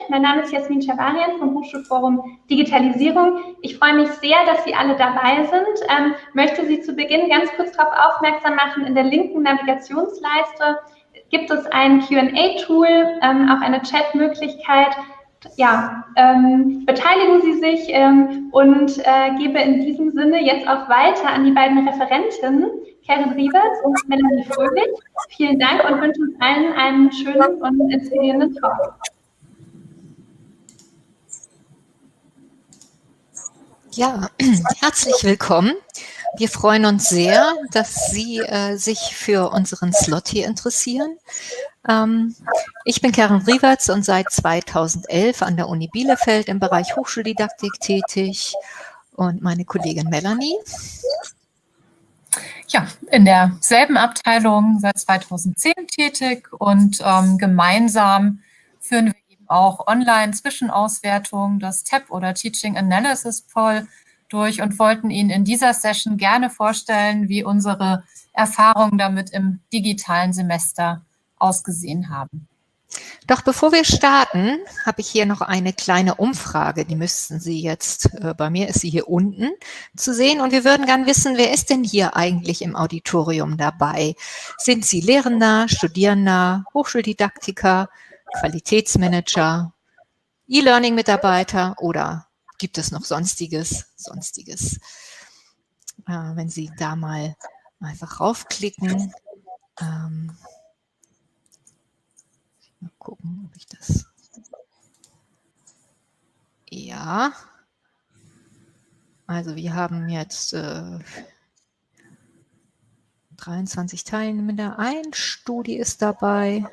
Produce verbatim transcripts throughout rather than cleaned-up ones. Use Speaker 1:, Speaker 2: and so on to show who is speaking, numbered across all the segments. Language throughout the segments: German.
Speaker 1: Mein Name ist Jasmin Chavarian vom Hochschulforum Digitalisierung. Ich freue mich sehr, dass Sie alle dabei sind. Ähm, möchte Sie zu Beginn ganz kurz darauf aufmerksam machen, in der linken Navigationsleiste gibt es ein Q and A-Tool, ähm, auch eine Chat-Möglichkeit. Ja, ähm, beteiligen Sie sich ähm, und äh, gebe in diesem Sinne jetzt auch weiter an die beiden Referentinnen, Karen Rieberts und Melanie Fröhlich. Vielen Dank und wünsche uns allen einen schönen und inspirierenden Talk.
Speaker 2: Ja, herzlich willkommen. Wir freuen uns sehr, dass Sie äh, sich für unseren Slot hier interessieren. Ähm, ich bin Karen Rieberts und seit zweitausendelf an der Uni Bielefeld im Bereich Hochschuldidaktik tätig und meine Kollegin Melanie.
Speaker 3: Ja, in derselben Abteilung seit zweitausendzehn tätig und ähm, gemeinsam führen wir eben auch Online-Zwischenauswertung, das T A P oder Teaching Analysis Poll durch und wollten Ihnen in dieser Session gerne vorstellen, wie unsere Erfahrungen damit im digitalen Semester ausgesehen haben.
Speaker 2: Doch bevor wir starten, habe ich hier noch eine kleine Umfrage. Die müssten Sie jetzt, äh, bei mir ist sie hier unten zu sehen. Und wir würden gern wissen, wer ist denn hier eigentlich im Auditorium dabei? Sind Sie Lehrender, Studierender, Hochschuldidaktiker, Qualitätsmanager, E-Learning-Mitarbeiter oder gibt es noch Sonstiges? Sonstiges. Äh, wenn Sie da mal einfach raufklicken. Ähm, Mal gucken, ob ich das... Ja. Also wir haben jetzt äh, dreiundzwanzig Teilnehmer. Ein Studi ist dabei.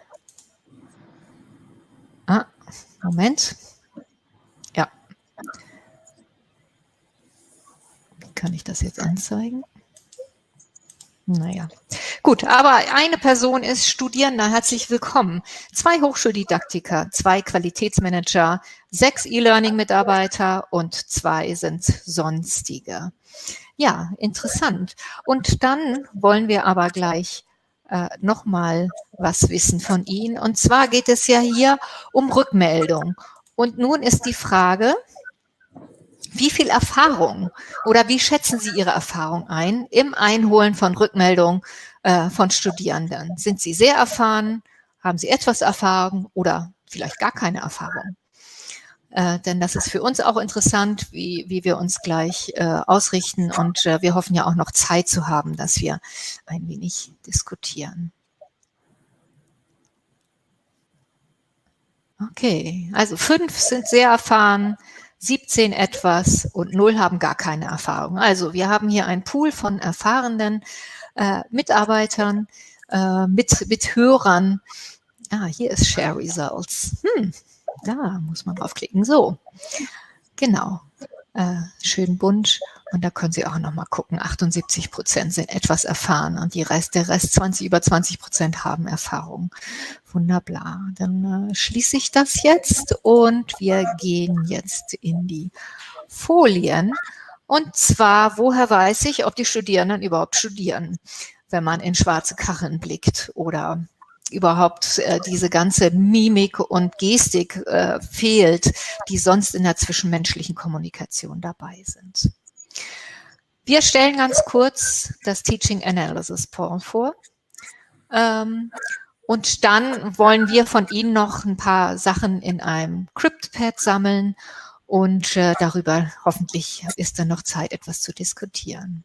Speaker 2: Ah, Moment. Ja. Wie kann ich das jetzt anzeigen? Naja, gut, aber eine Person ist Studierender, herzlich willkommen. Zwei Hochschuldidaktiker, zwei Qualitätsmanager, sechs E-Learning-Mitarbeiter und zwei sind Sonstige. Ja, interessant. Und dann wollen wir aber gleich äh, nochmal was wissen von Ihnen. Und zwar geht es ja hier um Rückmeldung. Und nun ist die Frage... Wie viel Erfahrung oder wie schätzen Sie Ihre Erfahrung ein im Einholen von Rückmeldungen äh, von Studierenden? Sind Sie sehr erfahren? Haben Sie etwas Erfahrung oder vielleicht gar keine Erfahrung? Äh, denn das ist für uns auch interessant, wie, wie wir uns gleich äh, ausrichten und äh, wir hoffen ja auch noch Zeit zu haben, dass wir ein wenig diskutieren. Okay, also fünf sind sehr erfahren, siebzehn etwas und null haben gar keine Erfahrung. Also wir haben hier einen Pool von erfahrenen äh, Mitarbeitern, äh, mit, mit Hörern. Ah, hier ist Share Results. Hm, da muss man draufklicken. So, genau. Äh, schön bunt. Und da können Sie auch noch mal gucken. achtundsiebzig Prozent sind etwas erfahren und die Rest, der Rest zwanzig, über zwanzig Prozent haben Erfahrung. Wunderbar. Dann äh, schließe ich das jetzt und wir gehen jetzt in die Folien. Und zwar, woher weiß ich, ob die Studierenden überhaupt studieren, wenn man in schwarze Kacheln blickt oder überhaupt äh, diese ganze Mimik und Gestik äh, fehlt, die sonst in der zwischenmenschlichen Kommunikation dabei sind. Wir stellen ganz kurz das Teaching Analysis Poll vor. Ähm, und dann wollen wir von Ihnen noch ein paar Sachen in einem CryptPad sammeln und äh, darüber hoffentlich ist dann noch Zeit, etwas zu diskutieren.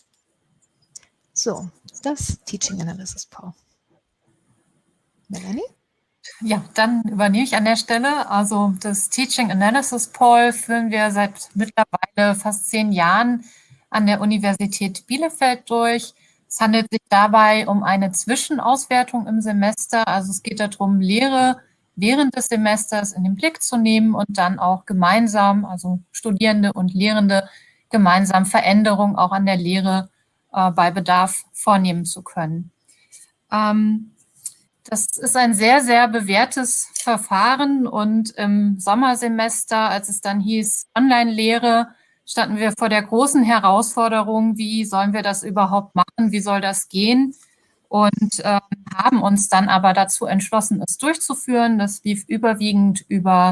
Speaker 2: So, das Teaching Analysis Poll. Melanie?
Speaker 3: Ja, dann übernehme ich an der Stelle. Also das Teaching Analysis Poll führen wir seit mittlerweile fast zehn Jahren an der Universität Bielefeld durch. Es handelt sich dabei um eine Zwischenauswertung im Semester. Also es geht darum, Lehre während des Semesters in den Blick zu nehmen und dann auch gemeinsam, also Studierende und Lehrende, gemeinsam Veränderungen auch an der Lehre äh, bei Bedarf vornehmen zu können. Ähm, Das ist ein sehr, sehr bewährtes Verfahren und im Sommersemester, als es dann hieß Online-Lehre, standen wir vor der großen Herausforderung, wie sollen wir das überhaupt machen, wie soll das gehen? Und äh, haben uns dann aber dazu entschlossen, es durchzuführen. Das lief überwiegend über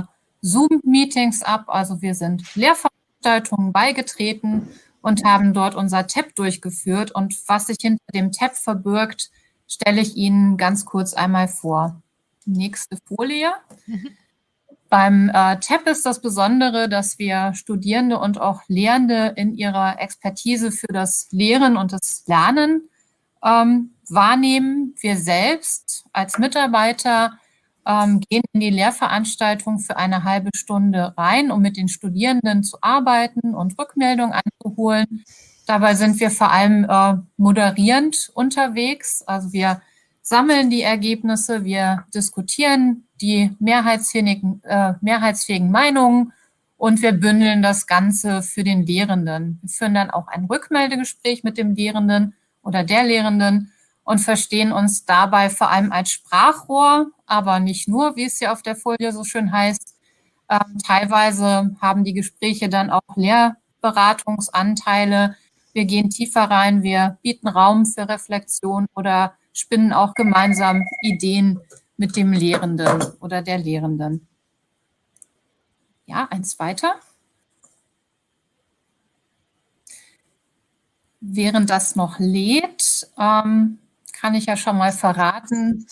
Speaker 3: Zoom-Meetings ab. Also wir sind Lehrveranstaltungen beigetreten und haben dort unser T E P durchgeführt. Und was sich hinter dem T E P verbirgt, stelle ich Ihnen ganz kurz einmal vor. Nächste Folie. Mhm. Beim äh, T E P ist das Besondere, dass wir Studierende und auch Lehrende in ihrer Expertise für das Lehren und das Lernen ähm, wahrnehmen. Wir selbst als Mitarbeiter ähm, gehen in die Lehrveranstaltung für eine halbe Stunde rein, um mit den Studierenden zu arbeiten und Rückmeldungen einzuholen. Dabei sind wir vor allem äh, moderierend unterwegs. Also wir sammeln die Ergebnisse, wir diskutieren die mehrheitsfähigen, äh, mehrheitsfähigen Meinungen und wir bündeln das Ganze für den Lehrenden. Wir führen dann auch ein Rückmeldegespräch mit dem Lehrenden oder der Lehrenden und verstehen uns dabei vor allem als Sprachrohr, aber nicht nur, wie es hier auf der Folie so schön heißt. Ähm, teilweise haben die Gespräche dann auch Lehrberatungsanteile. Wir gehen tiefer rein, wir bieten Raum für Reflexion oder spinnen auch gemeinsam Ideen mit dem Lehrenden oder der Lehrenden. Ja, eins weiter. Während das noch lädt, ähm, kann ich ja schon mal verraten,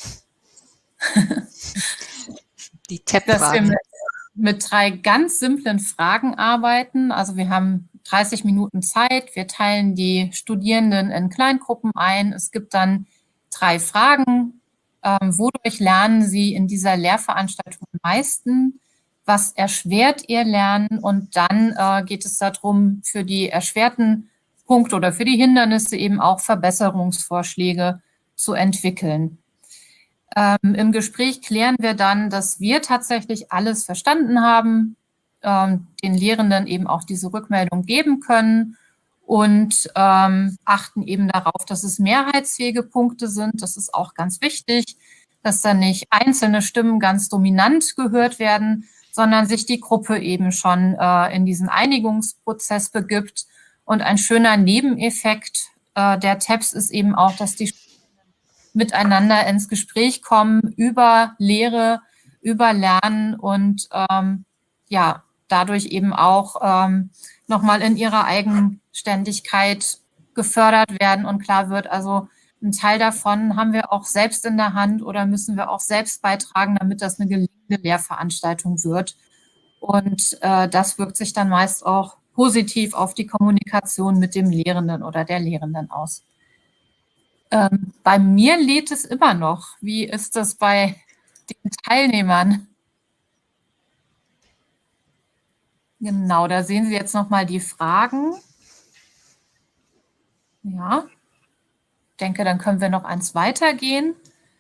Speaker 2: die T E
Speaker 3: dass wir mit, mit drei ganz simplen Fragen arbeiten. Also wir haben dreißig Minuten Zeit, wir teilen die Studierenden in Kleingruppen ein. Es gibt dann drei Fragen. Ähm, wodurch lernen Sie in dieser Lehrveranstaltung am meisten? Was erschwert Ihr Lernen? Und dann äh, geht es darum, für die erschwerten Punkte oder für die Hindernisse eben auch Verbesserungsvorschläge zu entwickeln. Ähm, Im Gespräch klären wir dann, dass wir tatsächlich alles verstanden haben, ähm, den Lehrenden eben auch diese Rückmeldung geben können und ähm, achten eben darauf, dass es mehrheitsfähige Punkte sind. Das ist auch ganz wichtig, dass dann nicht einzelne Stimmen ganz dominant gehört werden, sondern sich die Gruppe eben schon äh, in diesen Einigungsprozess begibt. Und ein schöner Nebeneffekt äh, der T E Ps ist eben auch, dass die miteinander ins Gespräch kommen über Lehre, über Lernen und ähm, ja, dadurch eben auch ähm, nochmal in ihrer Eigenständigkeit gefördert werden und klar wird, also ein Teil davon haben wir auch selbst in der Hand oder müssen wir auch selbst beitragen, damit das eine gelingende Lehrveranstaltung wird. Und äh, das wirkt sich dann meist auch positiv auf die Kommunikation mit dem Lehrenden oder der Lehrenden aus. Ähm, bei mir lädt es immer noch. Wie ist das bei den Teilnehmern? Genau, da sehen Sie jetzt nochmal die Fragen. Ja, ich denke, dann können wir noch eins weitergehen.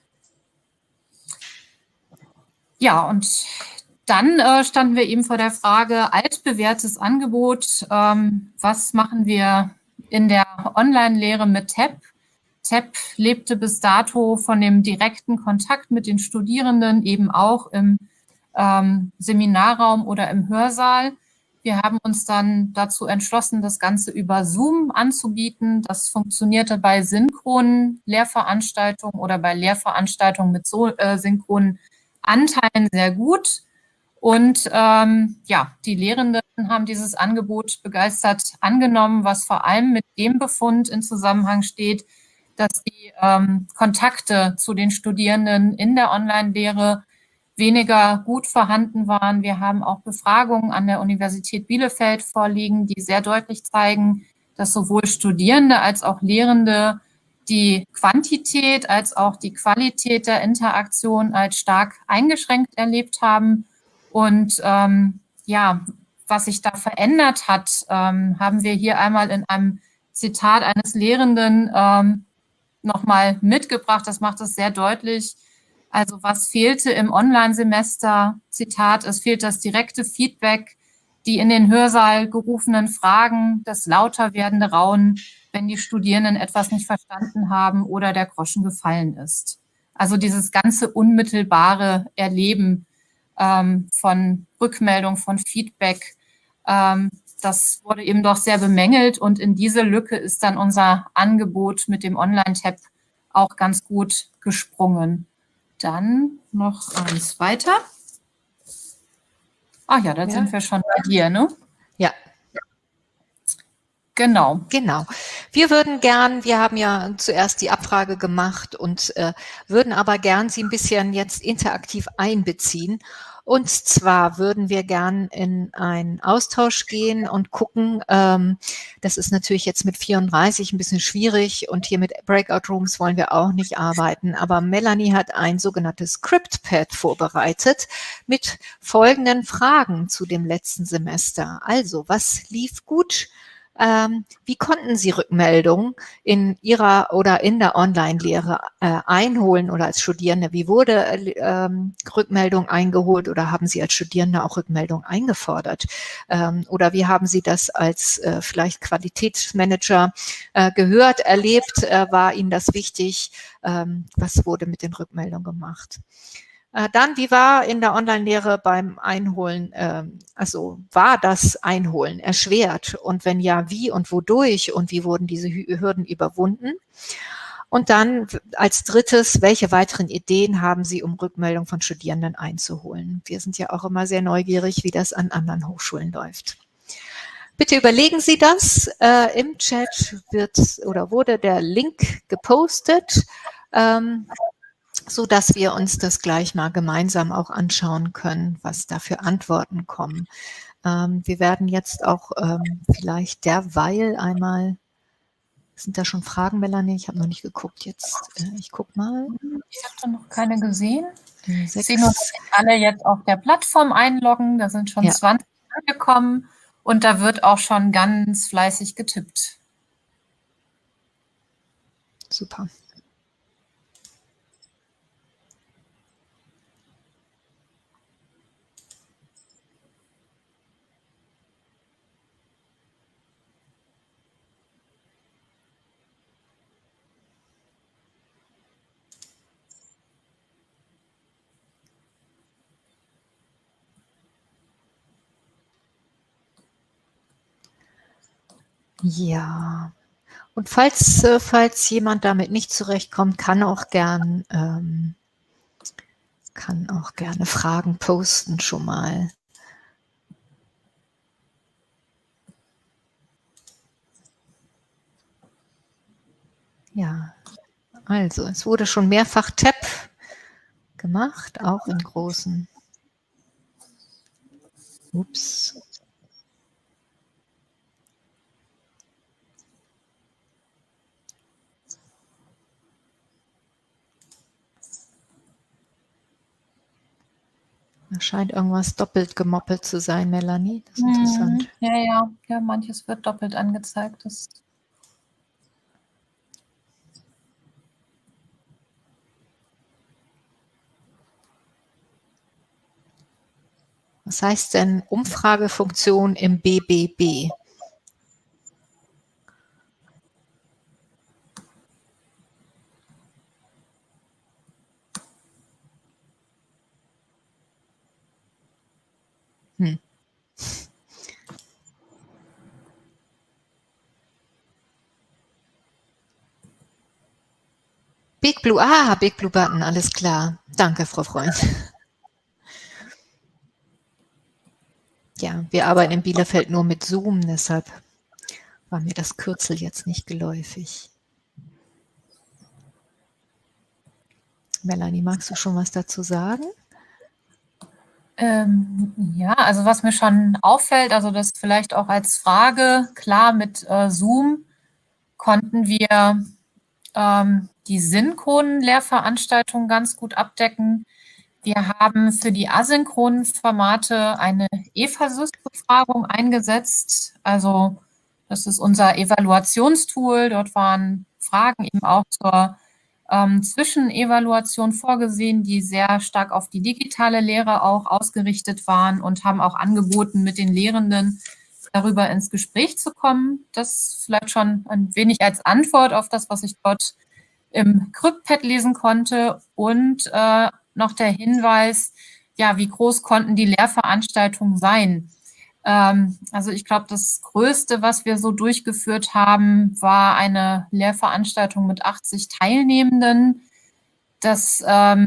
Speaker 3: Ja, und dann äh, standen wir eben vor der Frage, altbewährtes Angebot, ähm, was machen wir in der Online-Lehre mit T E P? T E P lebte bis dato von dem direkten Kontakt mit den Studierenden, eben auch im ähm, Seminarraum oder im Hörsaal. Wir haben uns dann dazu entschlossen, das Ganze über Zoom anzubieten. Das funktionierte bei synchronen Lehrveranstaltungen oder bei Lehrveranstaltungen mit so äh, synchronen Anteilen sehr gut. Und ähm, ja, die Lehrenden haben dieses Angebot begeistert angenommen, was vor allem mit dem Befund in Zusammenhang steht, dass die ähm, Kontakte zu den Studierenden in der Online-Lehre weniger gut vorhanden waren. Wir haben auch Befragungen an der Universität Bielefeld vorliegen, die sehr deutlich zeigen, dass sowohl Studierende als auch Lehrende die Quantität als auch die Qualität der Interaktion als stark eingeschränkt erlebt haben. Und ähm, ja, was sich da verändert hat, ähm, haben wir hier einmal in einem Zitat eines Lehrenden ähm, nochmal mitgebracht. Das macht es sehr deutlich. Also was fehlte im Online-Semester? Zitat, es fehlt das direkte Feedback, die in den Hörsaal gerufenen Fragen, das lauter werdende Raunen, wenn die Studierenden etwas nicht verstanden haben oder der Groschen gefallen ist. Also dieses ganze unmittelbare Erleben ähm, von Rückmeldung, von Feedback, ähm, das wurde eben doch sehr bemängelt und in diese Lücke ist dann unser Angebot mit dem Online-T E P auch ganz gut gesprungen. Dann noch eins weiter. Ah ja, da
Speaker 2: Ja.
Speaker 3: sind wir schon bei dir, ne?
Speaker 2: Ja.
Speaker 3: Genau.
Speaker 2: Genau. Wir würden gern, wir haben ja zuerst die Abfrage gemacht und äh, würden aber gern Sie ein bisschen jetzt interaktiv einbeziehen. Und zwar würden wir gern in einen Austausch gehen und gucken, ähm, das ist natürlich jetzt mit vierunddreißig ein bisschen schwierig und hier mit Breakout Rooms wollen wir auch nicht arbeiten, aber Melanie hat ein sogenanntes Script-Pad vorbereitet mit folgenden Fragen zu dem letzten Semester. Also, was lief gut? Ähm, wie konnten Sie Rückmeldungen in Ihrer oder in der Online-Lehre äh, einholen oder als Studierende? Wie wurde äh, ähm, Rückmeldung eingeholt oder haben Sie als Studierende auch Rückmeldung eingefordert? Ähm, oder wie haben Sie das als äh, vielleicht Qualitätsmanager äh, gehört, erlebt? Äh, war Ihnen das wichtig? Ähm, was wurde mit den Rückmeldungen gemacht? Dann, wie war in der Online-Lehre beim Einholen, ähm, also war das Einholen erschwert? Und wenn ja, wie und wodurch? Und wie wurden diese Hürden überwunden? Und dann als drittes, welche weiteren Ideen haben Sie, um Rückmeldung von Studierenden einzuholen? Wir sind ja auch immer sehr neugierig, wie das an anderen Hochschulen läuft. Bitte überlegen Sie das. Äh, im Chat wird oder wurde der Link gepostet. Ähm, so dass wir uns das gleich mal gemeinsam auch anschauen können, was da für Antworten kommen. Ähm, wir werden jetzt auch ähm, vielleicht derweil einmal, sind da schon Fragen, Melanie? Ich habe noch nicht geguckt jetzt. Äh, ich gucke mal.
Speaker 3: Ich habe da noch keine gesehen.
Speaker 2: Sechs.
Speaker 3: Ich sehe nur, dass sich alle jetzt auf der Plattform einloggen. Da sind schon
Speaker 2: ja.
Speaker 3: zwanzig angekommen und da wird auch schon ganz fleißig getippt.
Speaker 2: Super. Ja, und falls, äh, falls jemand damit nicht zurechtkommt, kann auch gern, ähm, kann auch gerne Fragen posten schon mal. Ja, also es wurde schon mehrfach Tab gemacht, auch in großen. Ups. Da scheint irgendwas doppelt gemoppelt zu sein, Melanie. Das ist
Speaker 3: Mhm.
Speaker 2: interessant.
Speaker 3: Ja, ja, ja, manches wird doppelt angezeigt. Das
Speaker 2: Was heißt denn Umfragefunktion im B B B? Hm. Big Blue, ah, Big Blue Button, alles klar. Danke, Frau Freund. Ja, wir arbeiten in Bielefeld nur mit Zoom, deshalb war mir das Kürzel jetzt nicht geläufig. Melanie, magst du schon was dazu sagen?
Speaker 3: Ähm, ja, also was mir schon auffällt, also das vielleicht auch als Frage, klar, mit äh, Zoom konnten wir ähm, die synchronen Lehrveranstaltungen ganz gut abdecken. Wir haben für die asynchronen Formate eine EFASYS-Befragung eingesetzt. Also das ist unser Evaluationstool. Dort waren Fragen eben auch zur ähm, Zwischenevaluation vorgesehen, die sehr stark auf die digitale Lehre auch ausgerichtet waren und haben auch angeboten, mit den Lehrenden darüber ins Gespräch zu kommen. Das vielleicht schon ein wenig als Antwort auf das, was ich dort im Script-Pad lesen konnte. Und äh, noch der Hinweis, ja, wie groß konnten die Lehrveranstaltungen sein? Ähm, also ich glaube, das Größte, was wir so durchgeführt haben, war eine Lehrveranstaltung mit achtzig Teilnehmenden. Das ähm,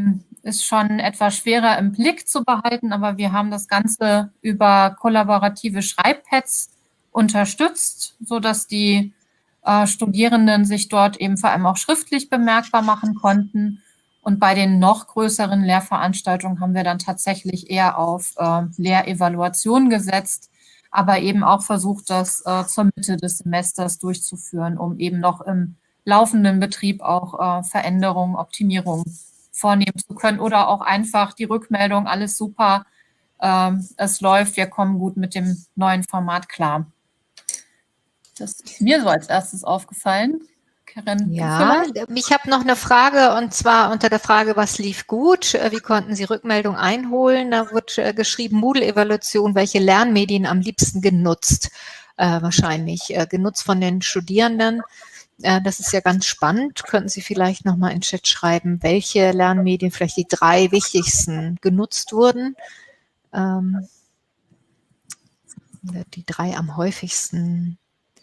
Speaker 3: ist schon etwas schwerer im Blick zu behalten, aber wir haben das Ganze über kollaborative Schreibpads unterstützt, sodass die äh, Studierenden sich dort eben vor allem auch schriftlich bemerkbar machen konnten. Und bei den noch größeren Lehrveranstaltungen haben wir dann tatsächlich eher auf äh, Lehrevaluation gesetzt, aber eben auch versucht, das äh, zur Mitte des Semesters durchzuführen, um eben noch im laufenden Betrieb auch äh, Veränderungen, Optimierungen vornehmen zu können oder auch einfach die Rückmeldung, alles super, ähm, es läuft, wir kommen gut mit dem neuen Format klar. Das ist mir so als erstes aufgefallen. Karin,
Speaker 2: ja, ich habe noch eine Frage, und zwar unter der Frage, was lief gut? Wie konnten Sie Rückmeldung einholen? Da wird äh, geschrieben, Moodle-Evaluation, welche Lernmedien am liebsten genutzt? Äh, wahrscheinlich äh, genutzt von den Studierenden. Äh, das ist ja ganz spannend. Könnten Sie vielleicht nochmal in den Chat schreiben, welche Lernmedien vielleicht die drei wichtigsten genutzt wurden? Ähm, die drei am häufigsten.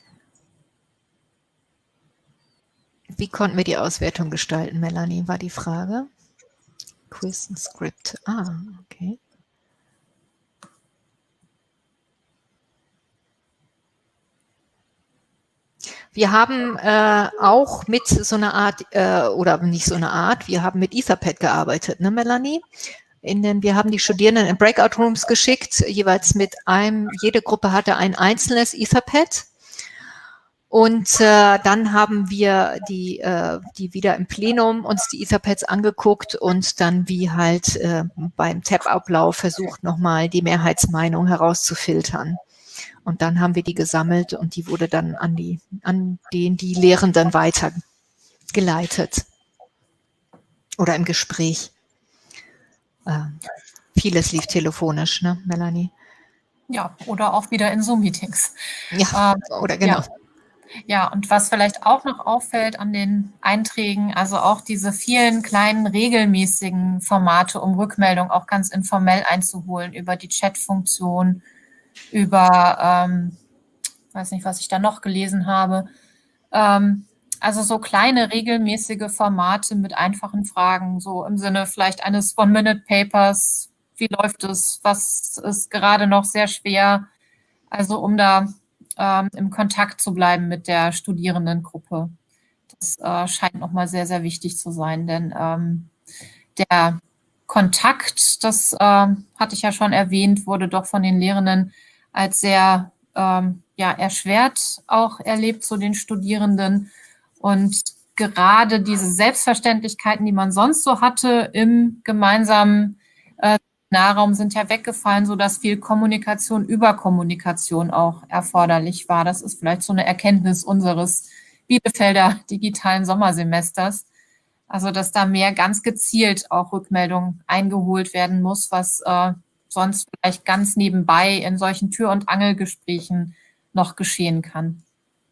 Speaker 2: Wie konnten wir die Auswertung gestalten, Melanie, war die Frage. Quiz und Script. Ah, okay. Wir haben äh, auch mit so einer Art, äh, oder nicht so eine Art, wir haben mit Etherpad gearbeitet, ne, Melanie? In den, wir haben die Studierenden in Breakout Rooms geschickt, jeweils mit einem, jede Gruppe hatte ein einzelnes Etherpad. Und äh, dann haben wir die, äh, die wieder im Plenum uns die Etherpads angeguckt und dann wie halt äh, beim Tab-Ablauf versucht, nochmal die Mehrheitsmeinung herauszufiltern. Und dann haben wir die gesammelt und die wurde dann an die, an den die Lehrenden weitergeleitet. Oder im Gespräch. Äh, vieles lief telefonisch, ne, Melanie?
Speaker 3: Ja, oder auch wieder in Zoom-Meetings.
Speaker 2: Ja, äh, oder genau.
Speaker 3: Ja. Ja, und was vielleicht auch noch auffällt an den Einträgen, also auch diese vielen kleinen regelmäßigen Formate, um Rückmeldung auch ganz informell einzuholen über die Chat-Funktion, über, ähm, weiß nicht, was ich da noch gelesen habe. Ähm, also so kleine regelmäßige Formate mit einfachen Fragen, so im Sinne vielleicht eines One-Minute-Papers. Wie läuft es? Was ist gerade noch sehr schwer? Also um da ähm, im Kontakt zu bleiben mit der Studierendengruppe. Das äh, scheint nochmal sehr, sehr wichtig zu sein, denn ähm, der Kontakt, das äh, hatte ich ja schon erwähnt, wurde doch von den Lehrenden als sehr ähm, ja, erschwert auch erlebt zu den Studierenden. Und gerade diese Selbstverständlichkeiten, die man sonst so hatte im gemeinsamen äh, Nahraum, sind ja weggefallen, sodass viel Kommunikation über Kommunikation auch erforderlich war. Das ist vielleicht so eine Erkenntnis unseres Bielefelder digitalen Sommersemesters. Also, dass da mehr ganz gezielt auch Rückmeldung eingeholt werden muss, was äh, sonst vielleicht ganz nebenbei in solchen Tür- und Angelgesprächen noch geschehen kann.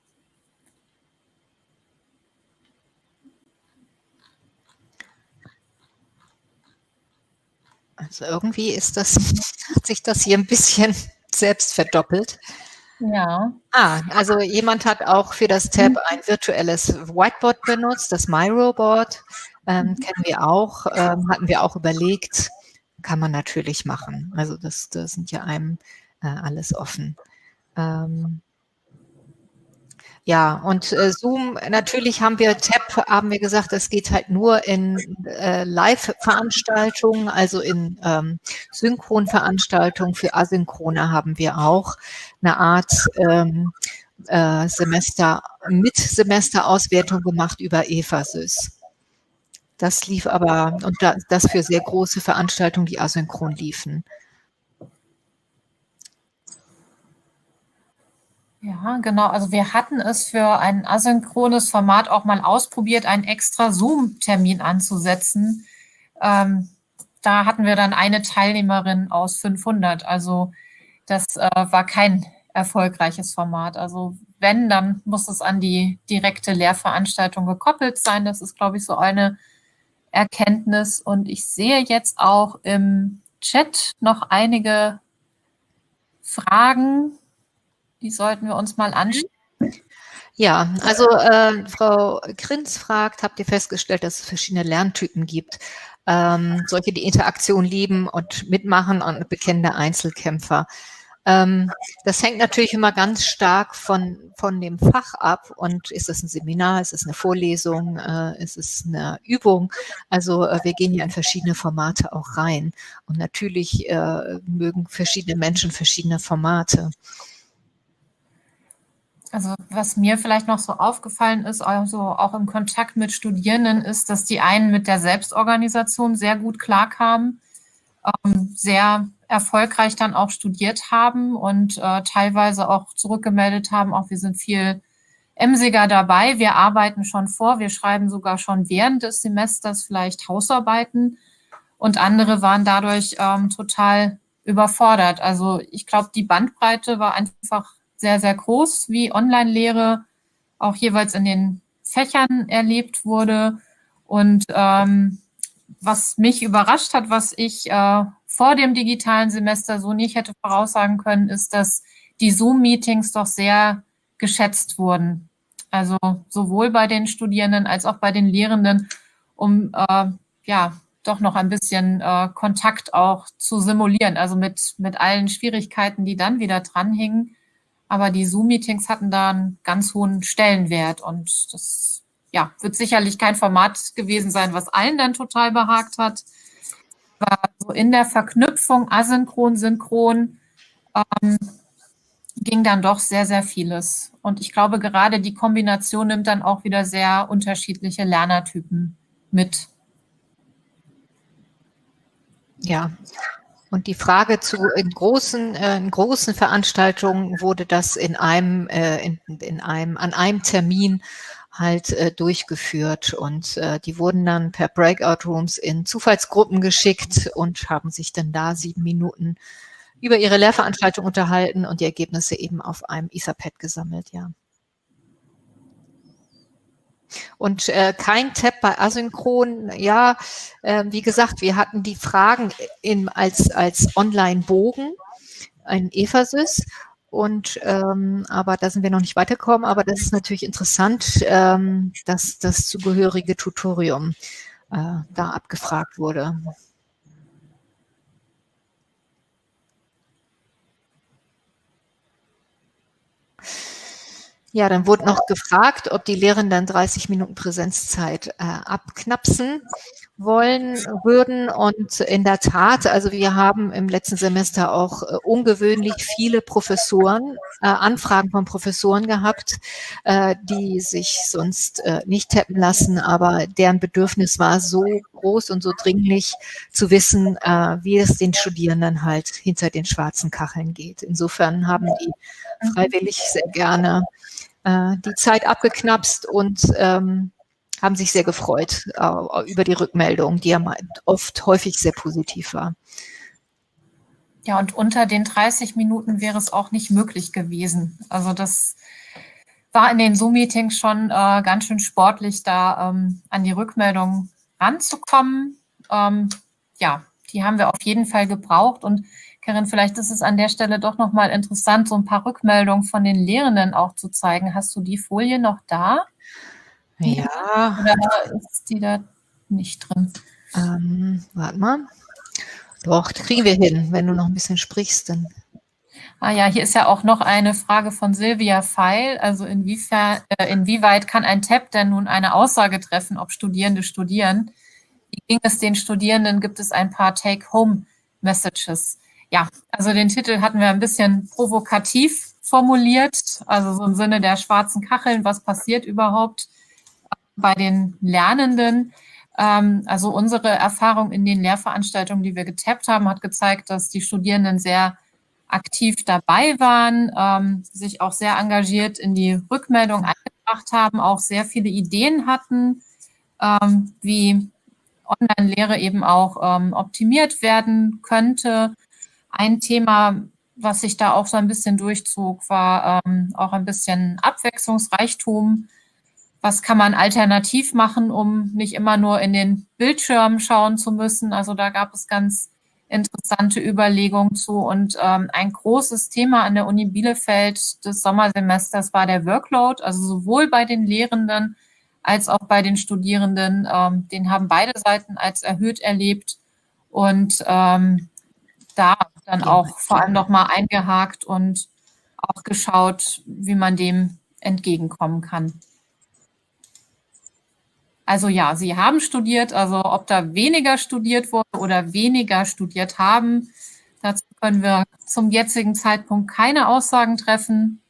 Speaker 2: Also irgendwie ist das, hat sich das hier ein bisschen selbst verdoppelt.
Speaker 3: Ja.
Speaker 2: Ah, also jemand hat auch für das Tab ein virtuelles Whiteboard benutzt, das MyRoboard, ähm, kennen wir auch, ähm, hatten wir auch überlegt, kann man natürlich machen. Also das, das sind ja einem äh, alles offen. Ähm, Ja, und äh, Zoom, natürlich haben wir, Tab, haben wir gesagt, das geht halt nur in äh, Live-Veranstaltungen, also in ähm, Synchronveranstaltungen. Für Asynchrone haben wir auch eine Art ähm, äh, Semester, mit Semesterauswertung gemacht über Evasys. Das lief aber, und da, das für sehr große Veranstaltungen, die asynchron liefen.
Speaker 3: Ja, genau. Also wir hatten es für ein asynchrones Format auch mal ausprobiert, einen extra Zoom-Termin anzusetzen. Ähm, da hatten wir dann eine Teilnehmerin aus fünfhundert. Also das äh, war kein erfolgreiches Format. Also wenn, dann muss es an die direkte Lehrveranstaltung gekoppelt sein. Das ist, glaube ich, so eine Erkenntnis. Und ich sehe jetzt auch im Chat noch einige Fragen. Die sollten wir uns mal anschauen.
Speaker 2: Ja, also äh, Frau Krinz fragt, habt ihr festgestellt, dass es verschiedene Lerntypen gibt? Ähm, solche, die Interaktion lieben und mitmachen und bekennende Einzelkämpfer. Ähm, das hängt natürlich immer ganz stark von, von dem Fach ab. Und ist es ein Seminar, ist es eine Vorlesung, äh, ist es eine Übung? Also äh, wir gehen ja in verschiedene Formate auch rein. Und natürlich äh, mögen verschiedene Menschen verschiedene Formate.
Speaker 3: Also was mir vielleicht noch so aufgefallen ist, also auch im Kontakt mit Studierenden, ist, dass die einen mit der Selbstorganisation sehr gut klarkamen, ähm, sehr erfolgreich dann auch studiert haben und äh, teilweise auch zurückgemeldet haben, auch wir sind viel emsiger dabei, wir arbeiten schon vor, wir schreiben sogar schon während des Semesters vielleicht Hausarbeiten und andere waren dadurch ähm, total überfordert. Also ich glaube, die Bandbreite war einfach sehr, sehr groß, wie Online-Lehre auch jeweils in den Fächern erlebt wurde. Und ähm, was mich überrascht hat, was ich äh, vor dem digitalen Semester so nicht hätte voraussagen können, ist, dass die Zoom-Meetings doch sehr geschätzt wurden. Also sowohl bei den Studierenden als auch bei den Lehrenden, um äh, ja doch noch ein bisschen äh, Kontakt auch zu simulieren, also mit, mit allen Schwierigkeiten, die dann wieder dranhingen. Aber die Zoom-Meetings hatten da einen ganz hohen Stellenwert und das ja, wird sicherlich kein Format gewesen sein, was allen dann total behagt hat. Aber so in der Verknüpfung asynchron, synchron ähm, ging dann doch sehr, sehr vieles. Und ich glaube, gerade die Kombination nimmt dann auch wieder sehr unterschiedliche Lernertypen mit.
Speaker 2: Ja. Und die Frage zu in großen, äh, in großen Veranstaltungen wurde das in einem, äh, in, in einem, an einem Termin halt äh, durchgeführt und äh, die wurden dann per Breakout Rooms in Zufallsgruppen geschickt und haben sich dann da sieben Minuten über ihre Lehrveranstaltung unterhalten und die Ergebnisse eben auf einem Etherpad gesammelt, ja. Und äh, kein Tab bei Asynchron, ja, äh, wie gesagt, wir hatten die Fragen in, als, als Online-Bogen, ein Ephesus, und ähm, aber da sind wir noch nicht weitergekommen, aber das ist natürlich interessant, ähm, dass das zugehörige Tutorium äh, da abgefragt wurde. Ja, dann wurde noch gefragt, ob die Lehrenden dreißig Minuten Präsenzzeit äh, abknapsen wollen würden. Und in der Tat, also wir haben im letzten Semester auch äh, ungewöhnlich viele Professoren, äh, Anfragen von Professoren gehabt, äh, die sich sonst äh, nicht tappen lassen, aber deren Bedürfnis war so groß und so dringlich zu wissen, äh, wie es den Studierenden halt hinter den schwarzen Kacheln geht. Insofern haben die freiwillig sehr gerne äh, die Zeit abgeknapst und ähm, haben sich sehr gefreut äh, über die Rückmeldung, die ja oft häufig sehr positiv war.
Speaker 3: Ja, und unter den dreißig Minuten wäre es auch nicht möglich gewesen. Also das war in den Zoom-Meetings schon äh, ganz schön sportlich, da ähm, an die Rückmeldung ranzukommen. Ähm, ja, die haben wir auf jeden Fall gebraucht. Und Karin, vielleicht ist es an der Stelle doch nochmal interessant, so ein paar Rückmeldungen von den Lehrenden auch zu zeigen. Hast du die Folie noch da?
Speaker 2: Ja.
Speaker 3: Oder ist die da nicht drin?
Speaker 2: Ähm, warte mal. Doch, kriegen wir hin, wenn du noch ein bisschen sprichst. Dann.
Speaker 3: Ah ja, hier ist ja auch noch eine Frage von Silvia Feil. Also inwiefern, äh, inwieweit kann ein Tab denn nun eine Aussage treffen, ob Studierende studieren? Wie ging es den Studierenden? Gibt es ein paar Take-Home-Messages? Ja, also den Titel hatten wir ein bisschen provokativ formuliert, also so im Sinne der schwarzen Kacheln, was passiert überhaupt bei den Lernenden? Ähm, also unsere Erfahrung in den Lehrveranstaltungen, die wir getappt haben, hat gezeigt, dass die Studierenden sehr aktiv dabei waren, ähm, sich auch sehr engagiert in die Rückmeldung eingebracht haben, auch sehr viele Ideen hatten, ähm, wie Online-Lehre eben auch ähm, optimiert werden könnte. Ein Thema, was sich da auch so ein bisschen durchzog, war ähm, auch ein bisschen Abwechslungsreichtum. Was kann man alternativ machen, um nicht immer nur in den Bildschirm schauen zu müssen? Also da gab es ganz interessante Überlegungen zu. Und ähm, ein großes Thema an der Uni Bielefeld des Sommersemesters war der Workload, also sowohl bei den Lehrenden als auch bei den Studierenden. Ähm, den haben beide Seiten als erhöht erlebt und ähm, da dann auch vor allem nochmal eingehakt und auch geschaut, wie man dem entgegenkommen kann. Also ja, Sie haben studiert, also ob da weniger studiert wurde oder weniger studiert haben, dazu können wir zum jetzigen Zeitpunkt keine Aussagen treffen.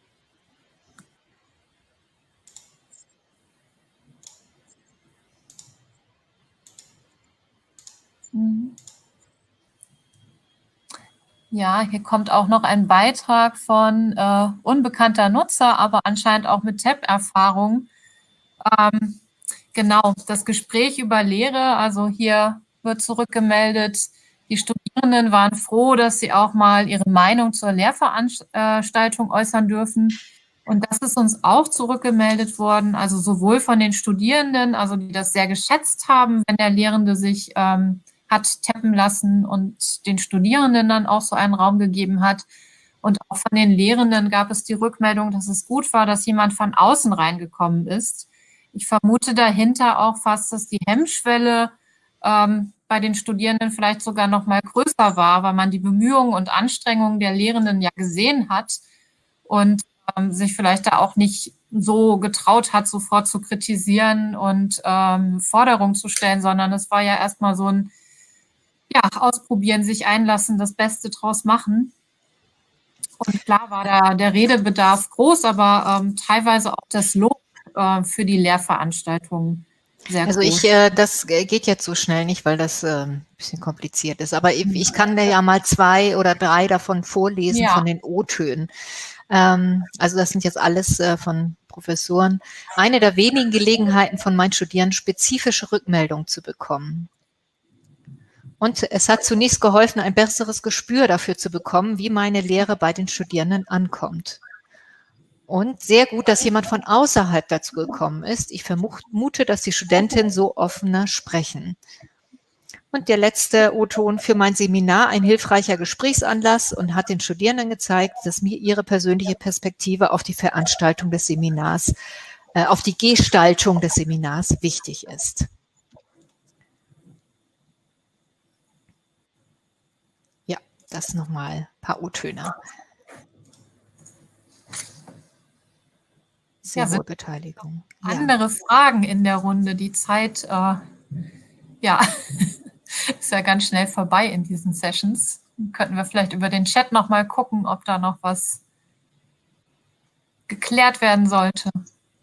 Speaker 3: Ja, hier kommt auch noch ein Beitrag von äh, unbekannter Nutzer, aber anscheinend auch mit T A B-Erfahrung. Ähm, Genau, das Gespräch über Lehre, also hier wird zurückgemeldet, die Studierenden waren froh, dass sie auch mal ihre Meinung zur Lehrveranstaltung äußern dürfen. Und das ist uns auch zurückgemeldet worden, also sowohl von den Studierenden, also die das sehr geschätzt haben, wenn der Lehrende sich ähm, hat tappen lassen und den Studierenden dann auch so einen Raum gegeben hat. Und auch von den Lehrenden gab es die Rückmeldung, dass es gut war, dass jemand von außen reingekommen ist. Ich vermute dahinter auch fast, dass die Hemmschwelle ähm, bei den Studierenden vielleicht sogar noch mal größer war, weil man die Bemühungen und Anstrengungen der Lehrenden ja gesehen hat und ähm, sich vielleicht da auch nicht so getraut hat, sofort zu kritisieren und ähm, Forderungen zu stellen, sondern es war ja erstmal so ein ja, Ausprobieren, sich einlassen, das Beste draus machen. Und klar war da der Redebedarf groß, aber ähm, teilweise auch das Lob für die Lehrveranstaltungen sehr
Speaker 2: Also
Speaker 3: groß.
Speaker 2: ich, äh, das geht jetzt so schnell nicht, weil das äh, ein bisschen kompliziert ist. Aber ich, ich kann dir ja mal zwei oder drei davon vorlesen, ja, von den O-Tönen. Ähm, also das sind jetzt alles äh, von Professoren. Eine der wenigen Gelegenheiten von meinen Studierenden, spezifische Rückmeldungen zu bekommen. Und es hat zunächst geholfen, ein besseres Gespür dafür zu bekommen, wie meine Lehre bei den Studierenden ankommt. Und sehr gut, dass jemand von außerhalb dazu gekommen ist. Ich vermute, dass die Studentinnen so offener sprechen. Und der letzte O-Ton: für mein Seminar ein hilfreicher Gesprächsanlass und hat den Studierenden gezeigt, dass mir ihre persönliche Perspektive auf die Veranstaltung des Seminars, äh, auf die Gestaltung des Seminars wichtig ist. Ja, das nochmal ein paar O-Töne. Sehr hohe Beteiligung.
Speaker 3: Andere ja. Fragen in der Runde. Die Zeit, äh, ja, ist ja ganz schnell vorbei in diesen Sessions. Dann könnten wir vielleicht über den Chat noch mal gucken, ob da noch was geklärt werden sollte.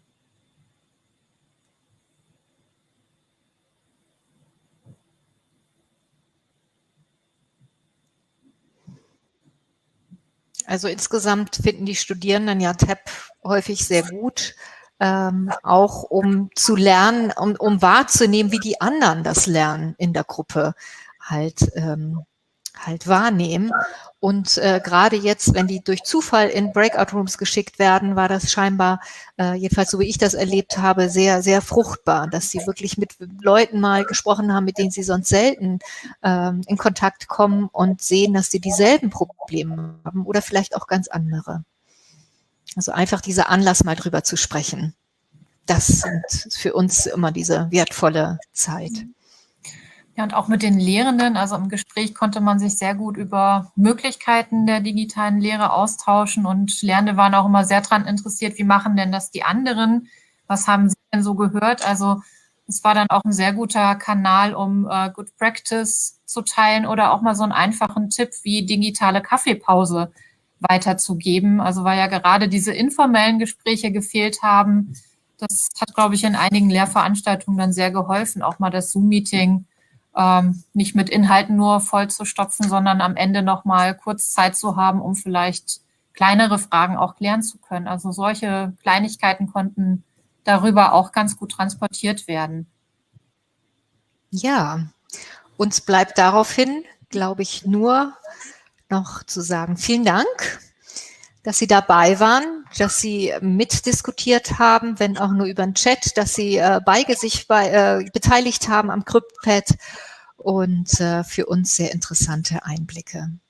Speaker 2: Also insgesamt finden die Studierenden ja T A B häufig sehr gut, ähm, auch um zu lernen, um, um wahrzunehmen, wie die anderen das Lernen in der Gruppe halt, ähm, halt wahrnehmen. Und äh, gerade jetzt, wenn die durch Zufall in Breakout-Rooms geschickt werden, war das scheinbar, äh, jedenfalls so wie ich das erlebt habe, sehr, sehr fruchtbar, dass sie wirklich mit Leuten mal gesprochen haben, mit denen sie sonst selten ähm, in Kontakt kommen und sehen, dass sie dieselben Probleme haben oder vielleicht auch ganz andere. Also einfach dieser Anlass, mal drüber zu sprechen. Das sind für uns immer diese wertvolle Zeit.
Speaker 3: Ja, und auch mit den Lehrenden, also im Gespräch konnte man sich sehr gut über Möglichkeiten der digitalen Lehre austauschen und Lehrende waren auch immer sehr daran interessiert, wie machen denn das die anderen? Was haben sie denn so gehört? Also es war dann auch ein sehr guter Kanal, um uh, Good Practice zu teilen oder auch mal so einen einfachen Tipp wie digitale Kaffeepause weiterzugeben. Also weil ja gerade diese informellen Gespräche gefehlt haben. Das hat, glaube ich, in einigen Lehrveranstaltungen dann sehr geholfen, auch mal das Zoom-Meeting ähm, nicht mit Inhalten nur voll zu stopfen, sondern am Ende noch mal kurz Zeit zu haben, um vielleicht kleinere Fragen auch klären zu können. Also solche Kleinigkeiten konnten darüber auch ganz gut transportiert werden.
Speaker 2: Ja, uns bleibt daraufhin, glaube ich, nur noch zu sagen, vielen Dank, dass Sie dabei waren, dass Sie mitdiskutiert haben, wenn auch nur über den Chat, dass Sie äh, beige sich bei, äh, beteiligt haben am CryptPad und äh, für uns sehr interessante Einblicke.